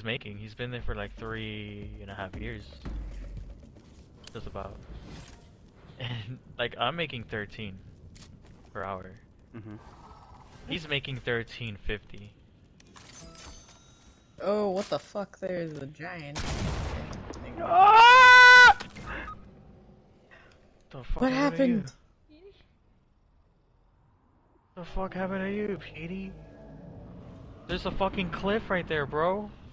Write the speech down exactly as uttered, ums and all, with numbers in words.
making. He's been there for like three and a half years. Just about. And like I'm making thirteen per hour. Mm-hmm. He's making thirteen fifty. Oh, what the fuck? There's a giant. Ah! The fuck What happened? happened? To you? The fuck happened to you, Petey? There's a fucking cliff right there, bro.